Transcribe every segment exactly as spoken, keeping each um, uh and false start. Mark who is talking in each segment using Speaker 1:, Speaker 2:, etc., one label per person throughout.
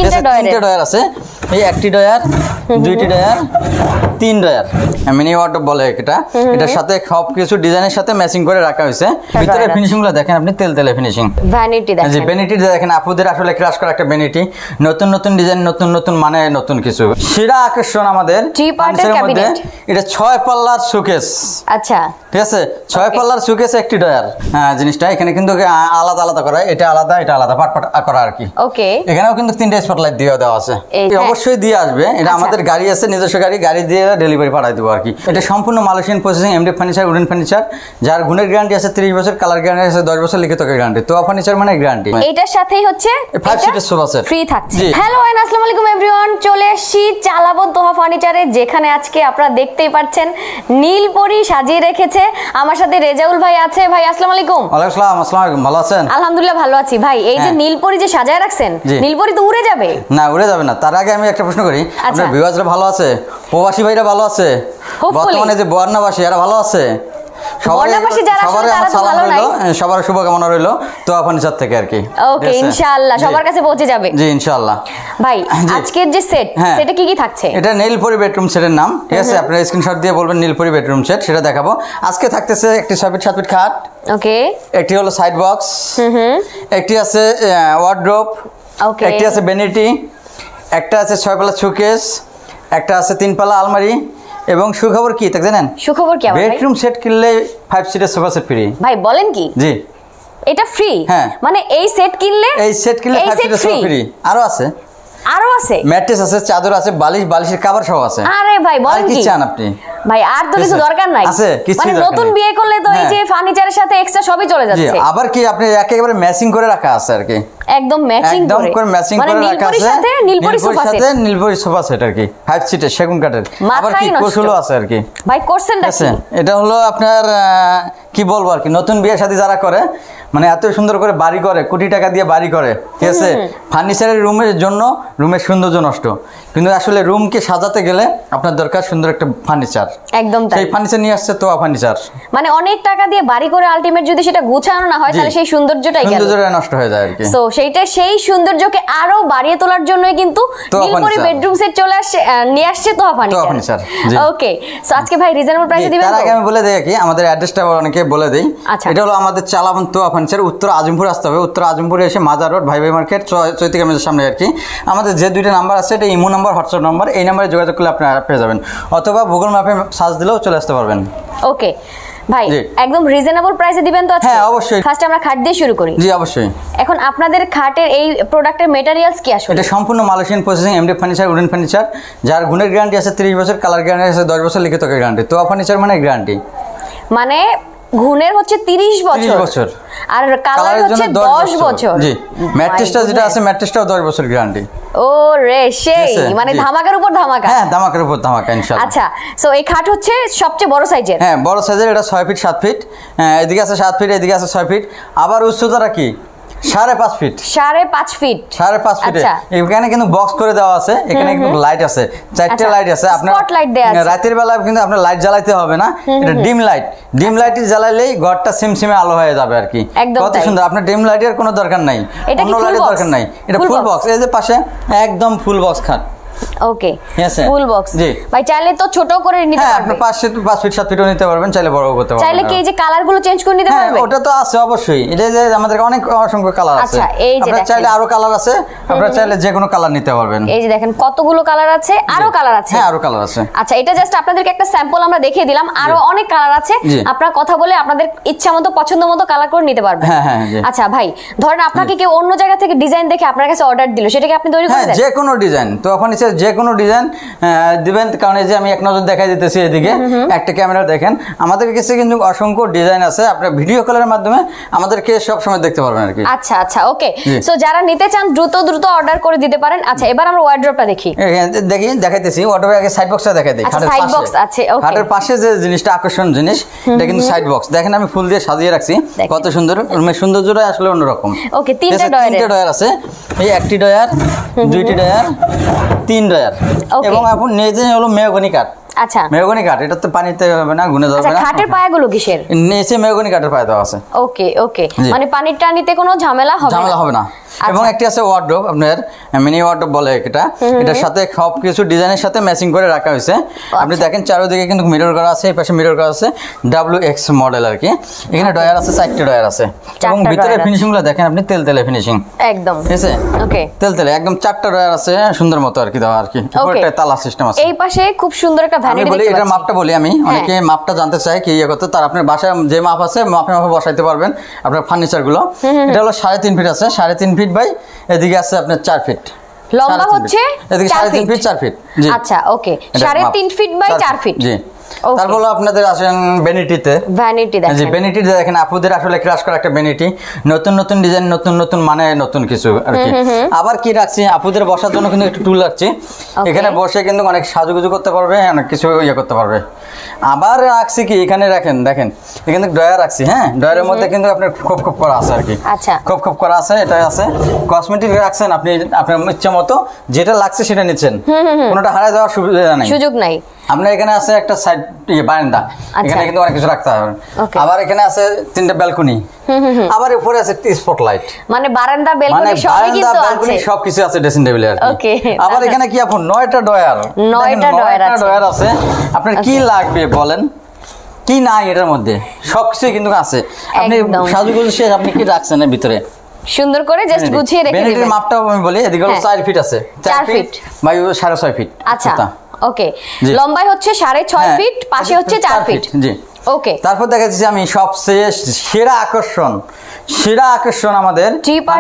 Speaker 1: তিনটা ডয়ার
Speaker 2: তিনটা ডয়ার আছে এই একটি ডয়ার দুইটি ডয়ার তিন ডয়ার মিনি ওয়ার্ডরোব বলে এটা এটার সাথে সবকিছু ডিজাইনের সাথে ম্যাচিং করে রাখা হয়েছে ভিতরে ফিনিশিং গুলো দেখেন আপনি তেল তেলে ফিনিশিং
Speaker 1: ভ্যানিটি দেখেন
Speaker 2: জি ভ্যানিটি দেখেন আপুদের আসলে ক্রাশ করা একটা ভ্যানিটি নতুন নতুন ডিজাইন নতুন নতুন মানে নতুন কিছু সেরা আকর্ষণ আমাদের
Speaker 1: থ্রি পার্টের ক্যাবিনেট
Speaker 2: এটা ছয় পাল্লার শোকেস
Speaker 1: আচ্ছা
Speaker 2: ঠিক আছে ছয় পাল্লার শোকেস একটি ডয়ার হ্যাঁ জিনিসটা এখানে কিন্তু আলাদা আলাদা করা এটা আলাদা এটা আলাদা পাট পাট করা আর কি ওকে এখানেও কিন্তু তিনটা স্পটলাইট দিয়ে দেওয়া আছে অবশ্যই দিয়ে আসবে এটা আমাদের গাড়ি আছে নিজস্ব গাড়ি গাড়ি দিয়ে ডেলিভারি পাঠাই দেবো আর কি এটা সম্পূর্ণ Malaysian processing MD furniture wooden furniture যার গুণের গ্যারান্টি আছে ত্রিশ বছর কালার গ্যারান্টি আছে দশ বছর লিখিত গ্যারান্টি তো ফার্নিচার মানে গ্যারান্টি
Speaker 1: এটার সাথেই হচ্ছে
Speaker 2: ফাইভ সিটের সোফা সেট
Speaker 1: ফ্রি থাকছে হ্যালো এন্ড আসসালামু আলাইকুম एवरीवन চলে এসেছি চালাবো তোহা ফার্নিচারে যেখানে আজকে আপনারা দেখতেই পাচ্ছেন নীলপরি সাজিয়ে রেখেছে আমার সাথে রেজাউল ভাই আছে ভাই আসসালামু আলাইকুম
Speaker 2: ওয়ালাইকুম আসসালাম আসসালামু আলাইকুম ভালো আছেন
Speaker 1: আলহামদুলিল্লাহ ভালো আছি ভাই এই যে নীলপরি যে সাজায় রাখছেন নীলপরি তো উড়ে যাবে
Speaker 2: না উড়ে যাবে না তার আগে আমি একটা প্রশ্ন করি আপনার ভিউয়ার্সরা ভালো আছে প্রবাসী ভাইরা ভালো আছে বর্তমানে যে বর্ণাবাসী এরা ভালো আছে সবার শুভকামনা রইল তো ফার্নিচার থেকে আর কি
Speaker 1: ওকে ইনশাআল্লাহ সবার কাছে পৌঁছে যাবে
Speaker 2: জি ইনশাআল্লাহ
Speaker 1: ভাই আজকের যে সেট সেটা কি কি থাকছে
Speaker 2: এটা নীলপরি বেডরুম সেটের নাম ঠিক আছে আপনারা স্ক্রিনশট দিয়ে বলবেন নীলপরি বেডরুম সেট সেটা দেখাবো আজকে থাকতেছে একটি ছয় ফিট সাত ফিট খাট ওকে একটি হলো সাইড বক্স হুম একটি আছে ওয়ার্ডরোব ওকে একটি আছে ভ্যানিটি একটা আছে ছয় পাল্লা শোকেস একটা আছে তিন পাল্লা আলমারি এবং সুখবর কি তা জানেন
Speaker 1: সুখবর কি ভাই
Speaker 2: বেডরুম সেট কিনলে ফাইভ সিটের সোফা সেট ফ্রি
Speaker 1: ভাই বলেন কি
Speaker 2: জি
Speaker 1: এটা ফ্রি
Speaker 2: হ্যাঁ
Speaker 1: মানে এই সেট কিনলে
Speaker 2: এই সেট কিনলে ফাইভ সিটের সোফা ফ্রি আরো আছে
Speaker 1: আরো আছে
Speaker 2: ম্যাট্রেস আছে চাদর আছে বালিশ বালিশের কভার সহ আছে
Speaker 1: আরে ভাই বলেন কি
Speaker 2: চান আপনি
Speaker 1: ভাই আর তো কিছু দরকার নাই
Speaker 2: আছে কিছু
Speaker 1: মানে নতুন বিয়ে করলে তো এই যে ফার্নিচারের সাথে এক্সট্রা সবই চলে যাচ্ছে
Speaker 2: জি আবার কি আপনি একেবারে ম্যাচিং করে রাখা আছে আর কি
Speaker 1: একদম ম্যাচিং করে
Speaker 2: একদম করে ম্যাচিং করে রাখা আছে
Speaker 1: সাথে নীলপরি সোফা সেট
Speaker 2: সাথে নীলপরি সোফা সেট আর কি ফাইভ সিটের সেগুন কাঠের আবার কি কোশলও আছে আর কি
Speaker 1: ভাই কোর্সেনটা কি
Speaker 2: এটা হলো আপনার কি বলবো আর কি নতুন বিয়ে শাদী যারা করে মানে এত সুন্দর করে বাড়ি করে কোটি টাকা দিয়ে বাড়ি করে ঠিক আছে ফার্নিচারের রুমের জন্য রুমের সৌন্দর্য নষ্ট কিন্তু আসলে রুমকে সাজাতে গেলে আপনার দরকার সুন্দর একটা ফার্নিচার
Speaker 1: একদম তাই
Speaker 2: সেই ফার্নিচার নিয়ে আসছে তো ফার্নিচার
Speaker 1: মানে অনেক টাকা দিয়ে বাড়ি করে আলটিমেট যদি সেটা গোছানো না হয় তাহলে সেই সৌন্দর্যটাই গেল
Speaker 2: সৌন্দর্যটা নষ্ট হয়ে যায় আর কি
Speaker 1: সো সেইটা সেই সৌন্দর্যকে আরো বাড়িয়ে তোলার জন্যই কিন্তু নীলপরি বেডরুম সেট চলে আসছে নিয়ে আসছে তো ফার্নিচার ওকে সো আজকে ভাই রিজনেবল প্রাইসে দিবেন
Speaker 2: তার আগে আমি বলে দেই কি আমাদের অ্যাড্রেসটা অনেকে বলে দেই এটা হলো আমাদের চালাবন তো ফার্নিচার উত্তর আজিমপুর আসতে হবে উত্তর আজিমপুরে এসে মাজার রোড ভাই ভাই মার্কেট চৈতিকা মেজের সামনে আর কি আমাদের যে দুইটা নাম্বার আছে এটা ইমো নাম্বার হোয়াটসঅ্যাপ নাম্বার এই নাম্বারে যোগাযোগ করলে আপনারা পেয়ে যাবেন অথবা গুগল ম্যাপে সার্চ দিলেও চলে আসতে পারবেন
Speaker 1: ওকে ভাই একদম রিজনেবল প্রাইসে দিবেন তো আজকে
Speaker 2: হ্যাঁ অবশ্যই
Speaker 1: ফার্স্ট আমরা খাট দিয়ে শুরু করি
Speaker 2: জি অবশ্যই
Speaker 1: এখন আপনাদের খাটের এই প্রোডাক্টের ম্যাটেরিয়ালস কি আসলে
Speaker 2: এটা সম্পূর্ণ Malaysian processing MD furniture wooden furniture যার গুণের গ্যারান্টি আছে ত্রিশ বছর কালার গ্যারান্টি আছে দশ বছর লিখিত গ্যারান্টি তো ফার্নিচার মানে গ্যারান্টি
Speaker 1: মানে গুণের হচ্ছে তিরিশ বছর আর কালার হচ্ছে দশ বছর
Speaker 2: জি ম্যাট্রেসটা যেটা আছে ম্যাট্রেসটাও দশ বছর গ্যারান্টি
Speaker 1: ও রে সেই মানে ধামাকার উপর ধামাকা
Speaker 2: হ্যাঁ ধামাকার উপর ধামাকা ইনশাআল্লাহ
Speaker 1: আচ্ছা সো এই খাট হচ্ছে সবচেয়ে বড় সাইজের
Speaker 2: হ্যাঁ বড় সাইজের এটা ছয় ফিট সাত ফিট এদিকে আছে সাত ফিট এদিকে আছে ছয় ফিট আবার উচ্চতাটা কি সাড়ে পাঁচ ফিট
Speaker 1: সাড়ে পাঁচ ফিট
Speaker 2: সাড়ে পাঁচ ফিট এখানে কিন্তু বক্স করে দেওয়া আছে এখানে কিন্তু লাইট আছে চারটে লাইট আছে আপনার রাতের বেলা কিন্তু আপনার লাইট জ্বালাইতে হবে না এটা ডিম লাইট ডিম লাইট জ্বালাইলেই ঘরটা সিমসিমে আলো হয়ে যাবে আর কি কত সুন্দর আপনার ডিম লাইটের কোনো দরকার নাই অন্য লাইটের দরকার নাই এটা ফুল বক্স এই যে পাশে একদম ফুল বক্স খাট
Speaker 1: ওকে ফুল বক্স ভাই চাইলে তো ছোট করে নিতে পারবেন
Speaker 2: আপনি পাঁচ ফিট পাঁচ ফিট সাত ফিটও নিতে পারবেন চাইলে বড়ও করতে পারবেন
Speaker 1: চাইলে কি এই যে কালার গুলো চেঞ্জ করে নিতে পারবেন
Speaker 2: হ্যাঁ ওটা তো আছে অবশ্যই এটা যে আমাদের অনেক অসংখ্য কালার আছে
Speaker 1: আচ্ছা এই যে
Speaker 2: আপনি চাইলে আরো কালার আছে আপনারা চাইলে যে কোনো কালার নিতে পারবেন
Speaker 1: এই যে দেখেন কতগুলো কালার আছে আরো কালার আছে
Speaker 2: হ্যাঁ আরো কালার আছে
Speaker 1: আচ্ছা এটা জাস্ট আপনাদেরকে একটা স্যাম্পল আমরা দেখিয়ে দিলাম আরো অনেক কালার আছে আপনারা কথা বলে আপনাদের ইচ্ছামতো পছন্দমতো কালার করে নিতে পারবেন
Speaker 2: হ্যাঁ হ্যাঁ
Speaker 1: আচ্ছা ভাই ধরেন আপনাকে কেউ অন্য জায়গা থেকে ডিজাইন দেখে আপনার কাছে অর্ডার দিল সেটা কি আপনি তৈরি করে দেন
Speaker 2: হ্যাঁ যে কোনো ডিজাইন তো ফার্নিচার যে কোনো ডিজাইন দিবেন কারণ এই যে আমি এক নজর দেখাই দিতেছি এদিকে একটা ক্যামেরা দেখেন আমাদের কাছে কিন্তু অসংখ্য ডিজাইন আছে আপনারা ভিডিও কলের মাধ্যমে আমাদেরকে সব সময় দেখতে পারবেন আর কি
Speaker 1: আচ্ছা আচ্ছা ওকে সো যারা নিতে চান দ্রুত দ্রুত অর্ডার করে দিতে পারেন আচ্ছা এবার আমরা ওয়ার্ড্রপটা দেখি
Speaker 2: দেখি দেখাইতেছি ওয়ার্ড্রপের আগে সাইড বক্সটা দেখাই দেই
Speaker 1: খাটের সাইড বক্স আছে ওকে
Speaker 2: খাটের পাশে যে জিনিসটা আকর্ষণ জিনিস এটা কিন্তু সাইড বক্স দেখেন আমি ফুল দিয়ে সাজিয়ে রাখছি কত সুন্দর রুমের সৌন্দর্যটা আসলে অন্যরকম
Speaker 1: ওকে তিনটা ডয়ার
Speaker 2: তিনটা ডয়ার আছে এই একটি ডয়ার দুইটি ডয়ার তিন ডয়ার এবং আপনি নিজে হলো মেহগনি কাঠ
Speaker 1: আচ্ছা
Speaker 2: মেহগনি কাঠ, এটা তো পানিতে হবে না, গুনে যাবে না।
Speaker 1: খাটের পায়াগুলো কিসের?
Speaker 2: নিচে মেহগনি কাঠের পায়া দেওয়া আছে।
Speaker 1: ওকে ওকে, মানে পানির টানিতে কোনো ঝামেলা হবে না,
Speaker 2: ঝামেলা হবে না। এবং একটি আছে ওয়ার্ডরোব, আপনার মিনি ওয়ার্ডরোব বলে এটা, এটার সাথে সব কিছু ডিজাইনের সাথে ম্যাচিং করে রাখা হয়েছে। আপনি দেখেন চারদিকে কিন্তু মিরর করা আছে, এই পাশে মিরর করা আছে, ডাব্লিউ এক্স মডেল আর কি। এখানে ডয়ার আছে, চারটি ডয়ার আছে এবং ভিতরে ফিনিশিং গুলো দেখেন আপনি, তেল তেলে ফিনিশিং একদম, ঠিক আছে? ওকে, তেল তেলে একদম, চারটা ডয়ার আছে সুন্দর মতো আর কি দেওয়া আর কি। উপরে তালা সিস্টেম আছে।
Speaker 1: এই পাশে খুব সুন্দর একটা ভ্যানিটি দেখতে পাচ্ছি।
Speaker 2: এটার মাপটা বলি আমি, অনেকে মাপটা জানতে চায় কি ইয়ে করতে, তার আপনার বাসায় যে মাপ আছে মাপে মাপে বসাইতে পারবেন আপনার ফার্নিচার গুলো। এটা হলো সাড়ে তিন ফিট আছে, সাড়ে তিন ফিট বাই এদিকে আছে আপনার চার ফিট,
Speaker 1: লম্বা হচ্ছে
Speaker 2: এদিকে সাড়ে তিন ফিট চার ফিট। জি
Speaker 1: আচ্ছা ওকে, সাড়ে তিন ফিট বাই চার ফিট।
Speaker 2: জি তারপর আপনাদের আসেন ভ্যানিটিতে। ভ্যানিটি দেখেন, জি ভ্যানিটিতে দেখেন আপুদের আসলে ক্রাশ করা একটা ভ্যানিটি, নতুন নতুন ডিজাইন, নতুন নতুন মানে নতুন কিছু আর কি। আবার কি রাখছি আপুদের বসার জন্য কিন্তু একটু টুল রাখছি, এখানে বসে কিন্তু অনেক সাজুগুজু করতে পারবে, অনেক কিছু ইয়ে করতে পারবে। আবার রাখছি কি এখানে রাখেন, দেখেন এখানে ডয়ার রাখছি, হ্যাঁ ডয়ারের মধ্যে কিন্তু আপনার খোপ খোপ করা আছে আর কি। আচ্ছা খোপ খোপ করা আছে, এটা আছে। কসমেটিক রাখছেন আপনি আপনার ইচ্ছা মতো, যেটা লাগছে সেটা নিচ্ছেন, কোনোটা হারায় যাওয়ার সুবিধা নাই, সুযোগ নাই। আপনার এখানে আছে একটা সাইড বারান্দা, এখানে কিন্তু অনেক কিছু রাখতে হবে। আবার এখানে আছে তিনটা ব্যালকনি, আবার উপরে আছে স্পটলাইট, মানে বারান্দা ব্যালকনি সবই কিন্তু আছে, সবকিছু আছে ড্রেসিং টেবিলে আর কি। আবার এখানে কি আপন নয়টা ডয়ার, নয়টা ডয়ার আছে, ডয়ার আছে। আপনার কি লাগবে বলেন, কি নাই এটার মধ্যে, সবকিছু কিন্তু আছে। আপনি সাজুগুজু শেষ, আপনি কি রাখছেন এর ভিতরে সুন্দর করে জাস্ট গুছিয়ে রেখে দিবেন। ভ্যানিটির মাপটাও আমি বলি, এদিকে হলো চার ফিট আছে, চার ফিট বাই সাড়ে ছয় ফিট। আচ্ছা ওকে, লম্বাই হচ্ছে সাড়ে ছয় ফিট, পাশে হচ্ছে চার ফিট। জি ওকে, তারপর দেখা যাচ্ছে আমি সবচেয়ে সেরা আকর্ষণ, সেরা আকর্ষণ আমাদের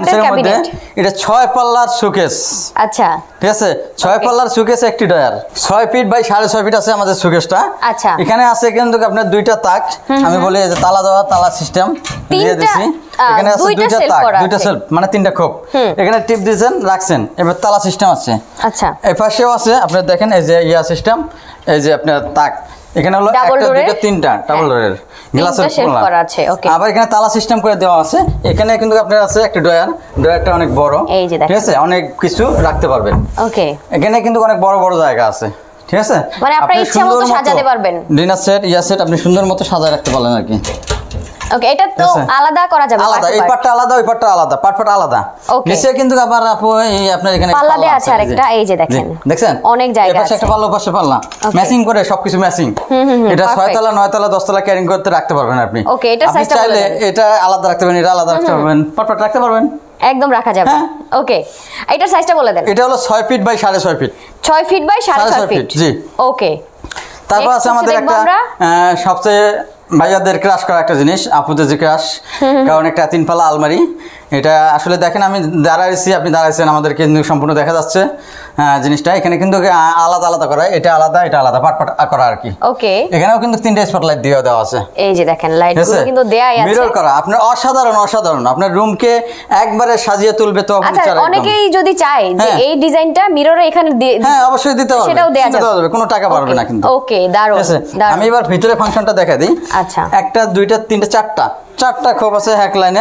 Speaker 2: এটা ছয় পাল্লার শোকেস। আচ্ছা ঠিক আছে, ছয় পাল্লার শোকেস, একটি ডয়ার, ছয় ফিট বাই সাড়ে ছয় ফিট আছে আমাদের শোকেসটা। আচ্ছা এখানে আছে কিন্তু আপনার দুইটা তাক, আমি বলি যে তালা দেওয়া, তালা সিস্টেম দিয়ে দিছি। এখানে আছে দুইটা তাক, দুইটা সেলফ, মানে তিনটা খোপ, এখানে টিপ দিয়েছেন রাখছেন, এবার তালা সিস্টেম আছে। আচ্ছা এই পাশেও আছে আপনার দেখেন, এই যে ইয়া সিস্টেম, এই যে আপনার তাক, এখানে হলো একটা দুটো তিনটা ডাবল ডোরের গ্লাসের করা আছে। ওকে, আবার এখানে তালা সিস্টেম করে দেওয়া আছে। এখানে কিন্তু আপনার আছে একটা ডয়ার, ডয়ারটা অনেক বড়, ঠিক আছে, অনেক কিছু রাখতে পারবেন। ওকে, এখানে কিন্তু অনেক বড় বড় জায়গা আছে, ঠিক আছে, মানে আপনার ইচ্ছা মতো সাজাতে পারবেন। ডিনার সেট, ইয়া সেট আপনি সুন্দর মতো সাজায় রাখতে পারলেন আর কি। ওকে, এটা তো আলাদা করা যাবে, আলাদা, এই পার্টটা আলাদা, ওই পার্টটা আলাদা, পার্ট পার্ট আলাদা। নিচে কিন্তু আবার আপু এই আপনার এখানে পাল্লা দেয়া আছে আরেকটা, এই যে দেখেন, দেখছেন অনেক জায়গা আছে, এই পাশে একটা পাল্লা, পাশে পাল্লা, ম্যাচিং করে সবকিছু ম্যাচিং। এটা ছয় তলা, নয় তলা, দশ তলা ক্যারিং করতে রাখতে পারবেন আপনি। ওকে, এটা সাইজটা চাইলে এটা আলাদা রাখতে পারবেন, এটা আলাদা রাখতে পারবেন, পার্ট পার্ট রাখতে পারবেন, একদম রাখা যাবে। ওকে, এটার সাইজটা বলে দেন। এটা হলো ছয় ফিট বাই সাড়ে ছয় ফিট, ছয় ফিট বাই সাড়ে ছয় ফিট। জি ওকে, তারপর আছে আমাদের একটা সবচেয়ে ভাইয়াদের ক্রাশ করা একটা জিনিস, আপুদের যে ক্রাশ, কারণ একটা তিন পাল্লা আলমারি। এটা আসলে দেখেন আমি দাঁড়াইছি, আপনি দাঁড়াইছেন, আমাদের কিন্তু সম্পূর্ণ দেখা যাচ্ছে জিনিসটা। এখানে কিন্তু আলাদা আলাদা করা, এটা আলাদা, এটা আলাদা, পাট পাট করা আর কি। ওকে, এখানেও কিন্তু তিনটা স্পটলাইট দিয়ে দেওয়া আছে, এই যে দেখেন লাইটগুলো কিন্তু দেয়াই আছে, মিরর করা। আপনার অসাধারণ অসাধারণ আপনার রুমকে একবারে সাজিয়ে তুলবে। তো আচ্ছা, অনেকেই যদি চায় যে এই ডিজাইনটা মিররে এখানে দিয়ে, হ্যাঁ অবশ্যই দিতে হবে, সেটাও দেয়া যাবে, কোনো টাকা পারবে না কিন্তু। ওকে, দারুণ। আমি এবার ভিতরে ফাংশনটা দেখাই দিই। আচ্ছা, একটা দুইটা তিনটা চারটা চারটা খোপ আছে এক লাইনে,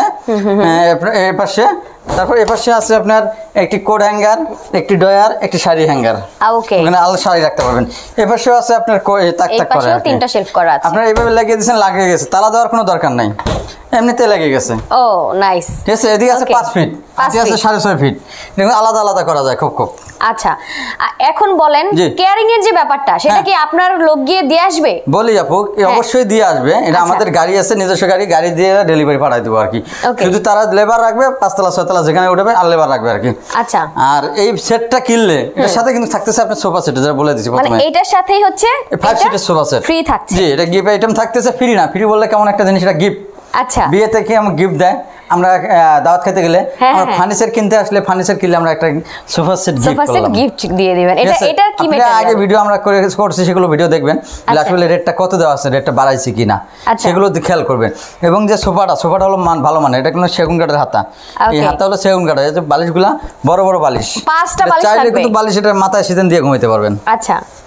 Speaker 2: এই পাশে, তারপর এই পাশে আছে আপনার একটি কোড হ্যাঙ্গার, একটি ডয়ার, একটি শাড়ি হ্যাঙ্গার। ওকে, ওখানে আলাদা শাড়ি রাখতে পারবেন। এই পাশেও আছে আপনার তাক তাক করা, তিনটা শেলফ করা আছে। আপনারা এইভাবে লাগিয়ে দিয়েছেন, লাগিয়ে গেছে, তালা দেওয়ার কোনো দরকার নাই, এমনিতে লেগে গেছে। ও নাইস, ঠিক আছে। এদিকে আছে পাঁচ ফিট, এদিকে আছে সাড়ে ছয় ফিট, আলাদা আলাদা করা যায় খুব খুব। আচ্ছা, এখন বলেন কেয়ারিং এর যে ব্যাপারটা, সেটা কি আপনার লোক গিয়ে দিয়ে আসবে? বলি আপু, অবশ্যই দিয়ে আসবে। এটা আমাদের গাড়ি আছে, নিজস্ব গাড়ি, গাড়ি দিয়ে ডেলিভারি পাঠাই দেবো আর কি। শুধু তারা লেবার রাখবে, পাঁচতলা ছয়তলা যেখানে উঠবে, আর লেবার রাখবে আর কি। আচ্ছা, আর এই সেটটা কিনলে এর সাথে কিন্তু থাকতেছে আপনার সোফা সেট, যেটা বলে দিয়েছি প্রথমে, এটার সাথেই হচ্ছে ফাইভ সিটের সোফা সেট ফ্রি থাকছে। জি, এটা গিফট আইটেম থাকতেছে, ফ্রি না, ফ্রি বললে কেমন একটা জিনিস, এটা গিফট। আচ্ছা, বিয়ে থেকে আমরা গিফট দেয়, আমরা দাওয়াত খেতে গেলে, আমরা ফার্নিচার কিনতে আসলে, ফার্নিচার কিনলে আমরা একটা সোফা সেট গিফট দিয়ে দিবেন। এটা এটা কি ম্যাটেরিয়াল, আগে ভিডিও আমরা করে করছি, সেগুলো ভিডিও দেখবেন, আসলে রেটটা কত দেওয়া আছে, রেটটা বাড়াইছে কিনা, সেগুলো খেয়াল করবেন। এবং যে সোফাটা, সোফাটা হলো মান ভালো মানের, এটা কোনো সেগুন কাঠের হাতা, এই হাতা হলো সেগুন কাঠের, এই যে বালিশগুলা বড় বড় বালিশ, পাঁচটা বালিশ চাইলে কিন্তু বালিশ এটা মাথায় সিজন দিয়ে ঘুমাইতে পারবেন। আচ্ছা,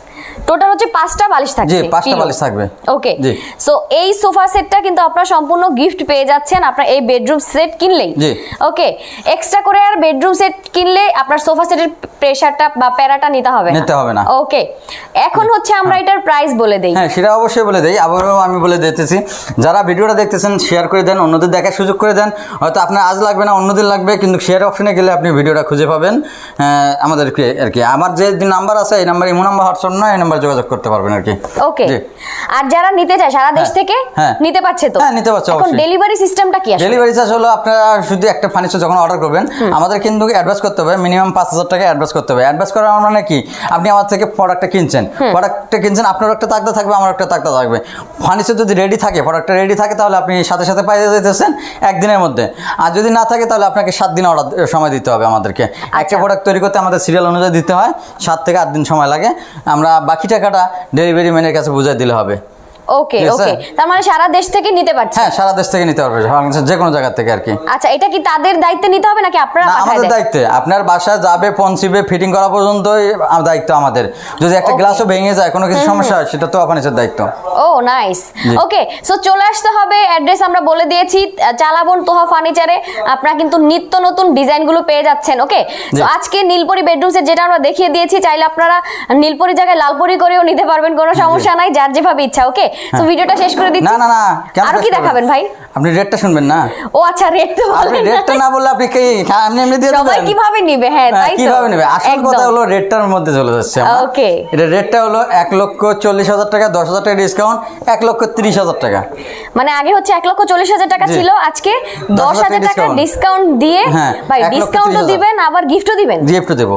Speaker 1: টোটাল হচ্ছে পাঁচটা বালিশ থাকবে।
Speaker 2: জি পাঁচটা বালিশ থাকবে।
Speaker 1: ওকে, সো এই সোফা সেটটা কিন্তু আপনারা সম্পূর্ণ গিফট পেয়ে যাচ্ছেন আপনার এই বেডরুম সেট কিনলেই।
Speaker 2: জি
Speaker 1: ওকে, এক্সট্রা করে আর বেডরুম সেট কিনলে আপনার সোফা সেটের প্রেসারটা বা প্যারাটা নিতে হবে না,
Speaker 2: নিতে হবে না।
Speaker 1: ওকে, এখন হচ্ছে আমরা এটার প্রাইস বলে দেই।
Speaker 2: হ্যাঁ সেটা অবশ্যই বলে দেই, আবারও আমি বলে দিতেছি, যারা ভিডিওটা দেখতেছেন শেয়ার করে দেন, অন্যদের দেখার সুযোগ করে দেন। হয়তো আপনার আজ লাগবে না, অন্যদের লাগবে, কিন্তু শেয়ার অপশনে গেলে আপনি ভিডিওটা খুঁজে পাবেন আমাদেরকে আর কি। আমার যে নাম্বার আছে এই নাম্বার, ইমো নাম্বার, হোয়াটসঅ্যাপ না, এই নাম্বার যোগাযোগ করতে পারবেন আর কি।
Speaker 1: ওকে, আর যারা নিতে চায় সারা দেশ থেকে নিতে পারছে তো?
Speaker 2: হ্যাঁ নিতে পারছে।
Speaker 1: এখন ডেলিভারি সিস্টেমটা কি?
Speaker 2: ডেলিভারি চার্জ হলো আপনারা শুধু একটা ফার্নিচার যখন অর্ডার করবেন আমাদের কিন্তু অ্যাডভান্স করতে হবে, মিনিমাম পাঁচ হাজার টাকা অ্যাডভান্স করতে হবে। অ্যাডভান্স করার মানে কি, আপনি আমার থেকে প্রোডাক্টটা কিনছেন, প্রোডাক্টটা কিনছেন, আপনার একটা তাকদা থাকবে, আমার একটা তাকদা থাকবে। ফার্নিচার যদি রেডি থাকে, প্রোডাক্টটা রেডি থাকে, তাহলে আপনি সাথে সাথে পাই যেতেছেন একদিনের মধ্যে। আর যদি না থাকে তাহলে আপনাকে সাত দিন অর্ডার সময় দিতে হবে আমাদেরকে। একটা প্রোডাক্ট তৈরি করতে আমাদের সিরিয়াল অনুযায়ী দিতে হয়, সাত থেকে আট দিন সময় লাগে। আমরা বাকি টাকাটা ডেলিভারি ম্যানের কাছে বুঝিয়ে দিলে হবে।
Speaker 1: ওকে ওকে, তার মানে সারা দেশ থেকে নিতে পারছে?
Speaker 2: হ্যাঁ সারা দেশ থেকে নিতে পারবে, যে কোনো জায়গা থেকে আর কি।
Speaker 1: আচ্ছা, এটা কি তাদের দায়িত্বে নিতে হবে নাকি আপনারা পাঠায় দেন?
Speaker 2: আমাদের দায়িত্বে, আপনার বাসায় যাবে, পৌঁছিবে, ফিটিং করা পর্যন্ত দায়িত্ব আমাদের। যদি একটা গ্লাসও ভেঙে যায়, কোনো কিছু সমস্যা হয়, সেটা তো আপনার দায়িত্ব।
Speaker 1: ও নাইস। ওকে, সো চলে আসতে হবে, অ্যাড্রেস আমরা বলে দিয়েছি, চালাবন তোহা ফার্নিচারে আপনারা কিন্তু নিত্য নতুন ডিজাইনগুলো পেয়ে যাচ্ছেন। ওকে, সো আজকে নীলপরি বেডরুম সেট যেটা আমরা দেখিয়ে দিয়েছি, চাইলে আপনারা নীলপরি জায়গায় লালপরি করেও নিতে পারবেন, কোনো সমস্যা নাই, যার যেভাবে ইচ্ছা। ওকে, তো ভিডিওটা শেষ করে দিচ্ছি।
Speaker 2: না না না,
Speaker 1: আর কি দেখাবেন ভাই?
Speaker 2: আপনি রেটটা শুনবেন না?
Speaker 1: ও আচ্ছা, রেট তো বলেন।
Speaker 2: রেটটা না বললে আপনি কি এমনি এমনি দিয়ে দিবেন?
Speaker 1: সবাই কিভাবে নিবে? হ্যাঁ তাই তো,
Speaker 2: কিভাবে নেবে? আসল কথা হলো রেটটার মধ্যে চলে যাচ্ছে আমরা।
Speaker 1: ওকে,
Speaker 2: এটা রেটটা হলো এক লক্ষ চল্লিশ হাজার টাকা, দশ হাজার টাকা ডিসকাউন্ট, এক লক্ষ তিরিশ হাজার টাকা।
Speaker 1: মানে আগে হচ্ছে এক লক্ষ চল্লিশ হাজার টাকা ছিল, আজকে দশ হাজার টাকা ডিসকাউন্ট দিয়ে ভাই ডিসকাউন্টও দিবেন, আবার গিফটও দিবেন।
Speaker 2: গিফটও দেবো।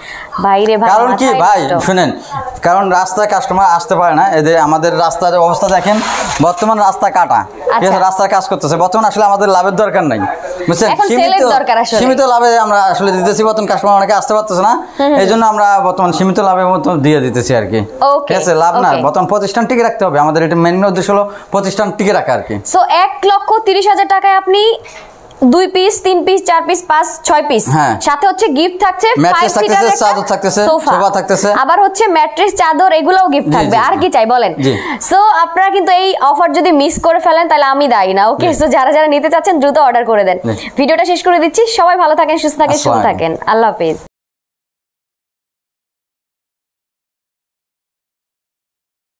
Speaker 1: কারণ
Speaker 2: কি ভাই শুনেন, কারণ রাস্তায় কাস্টমার আসতে পারে না, এদের আমাদের রাস্তার অবস্থা দেখেন, বর্তমান রাস্তা কাটা, ঠিক আছে, রাস্তার কাজ করতেছে, বর্তমান আসলে আমাদের লাভের দরকার নাই, বুঝছেন, সীমিত সীমিত লাভে আমরা আসলে দিতেছি। বর্তমান কাস্টমার অনেকে আসতে পারতেছে না, এই জন্য আমরা বর্তমান সীমিত লাভের মতো দিয়ে দিতেছি আর কি। ঠিক আছে, লাভ না, বর্তমান প্রতিষ্ঠান টিকে রাখতে হবে, আমাদের এটা মেইন উদ্দেশ্য হলো প্রতিষ্ঠান টিকে রাখা আর কি। সো
Speaker 1: এক লক্ষ তিরিশ হাজার টাকায় আপনি দুই পিস, তিন পিস, চার পিস, পাঁচ, ছয় পিস, সাথে হচ্ছে গিফট থাকছে, ফাইভ সিটার
Speaker 2: চাদর থাকতেছে, সোফা থাকতেছে,
Speaker 1: আবার হচ্ছে ম্যাট্রেস, চাদর, এগুলোও গিফট থাকবে। আর কি চাই বলেন? সো আপনারা কিন্তু এই অফার যদি মিস করে ফেলেন তাহলে আমি দায়ী না। ওকে, সো যারা যারা নিতে চাচ্ছেন দ্রুত অর্ডার করে দেন। ভিডিওটা শেষ করে দিচ্ছি, সবাই ভালো থাকেন, সুস্থ থাকেন, সুস্থ থাকেন, আল্লাহ হাফেজ।